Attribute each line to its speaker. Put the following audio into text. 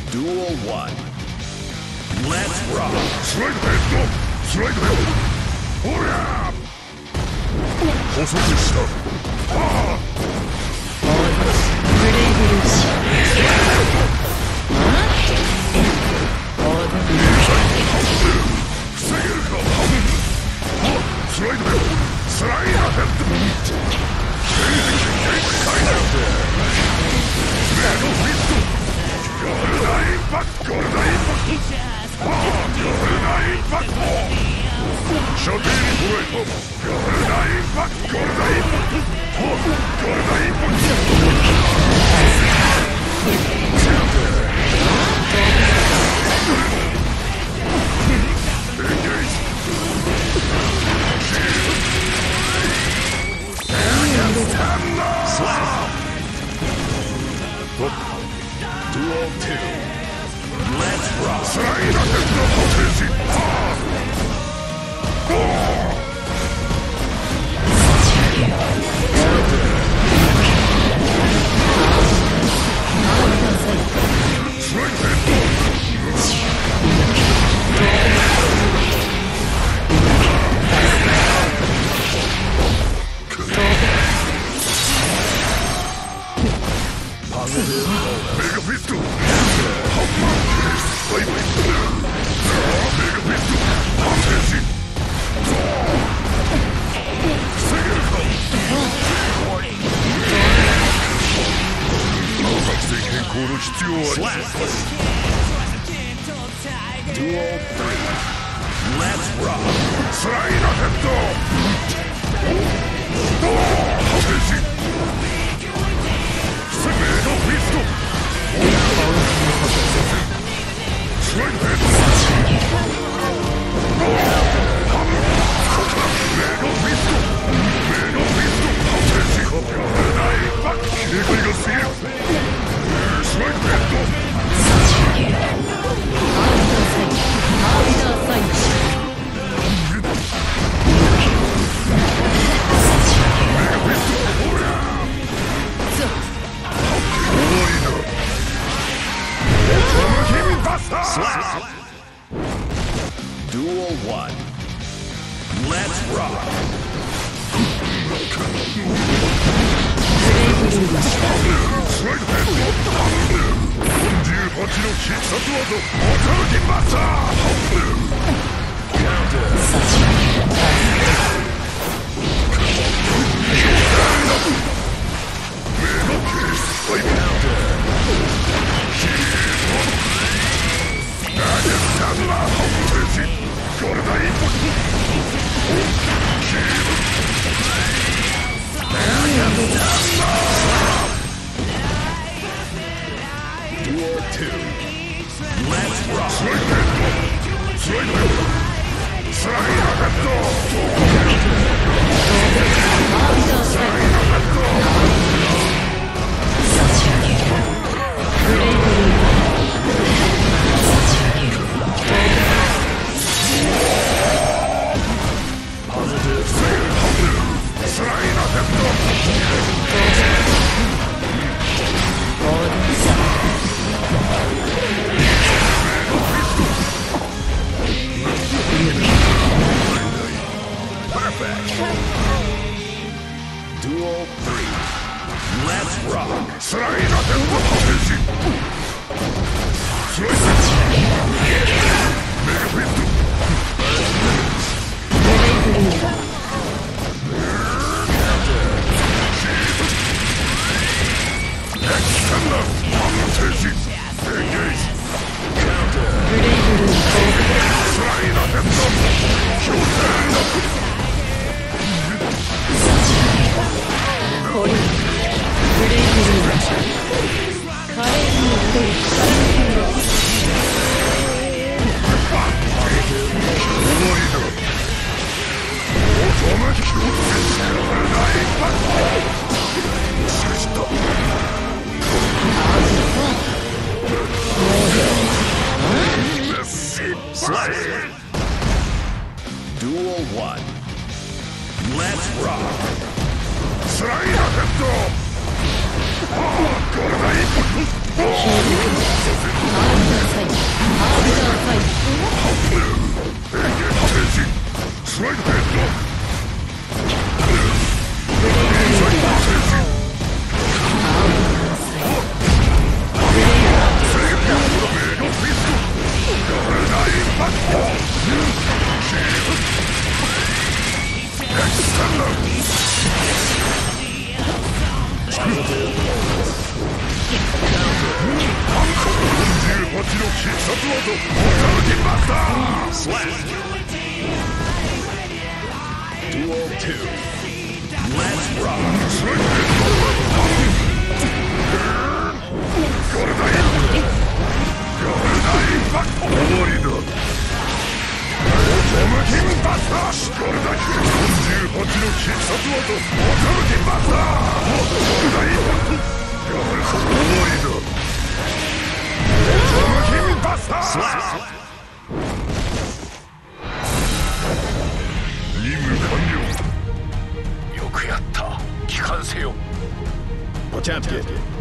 Speaker 1: Duel 1. Let's rock!
Speaker 2: スライドヘッドスライドヘッドほら補足したはあ
Speaker 3: ブレイブルーシ
Speaker 2: 防げるかスライドヘッドスライドヘッドメイドフィストゴールダインパクトゴールダインパクトゴールダインパクト射程に捉えたゴールダインパクトゴールダインパクトゴールダインパクトエンゲージ
Speaker 1: Duel 2. Let's rock!
Speaker 2: スライドヘッドポテンシスライドヘッドメガフィストハンマーバイバイメガフィスト反転し防げるか作戦変更の必要はあり
Speaker 1: Duel 3. Let's rock!
Speaker 2: スライドヘッド反転しメガフィストスライドヘッドメガフィストメガフィスト反転しナインパクト警戒が過ぎるスライドヘッド
Speaker 1: Slap! Duel 1. Let's rock!
Speaker 2: スライドヘッド48の必殺技驚きましたメガケースファイブダイヤサンマーホームページゴールダインポッキー
Speaker 1: Duel 2. Let's rock!
Speaker 2: スライドヘッドスライドヘッドスライドヘッドスライドヘッドスライドヘッド
Speaker 1: Duel 3. Let's rock!
Speaker 2: スライドヘッドポテンシスライドメガフィストエクステンダー反転しエンゲージスライドヘッド強制
Speaker 3: これブレイブルーシ華麗に踊る
Speaker 1: Slash! Duel 1. Let's rock!
Speaker 2: スライドヘッドゴールダインパクト殺技オータムティバスター
Speaker 1: Slap. Duel 2. Let's rock.
Speaker 2: ゴールダインパクト終わりだオータムティバスターゴールダイン48の必殺技オータムティバスターゴールダインパクト終わりだオータムティバスター
Speaker 1: Slap.
Speaker 2: 任務完了よくやった帰還せよ
Speaker 1: Potemkin.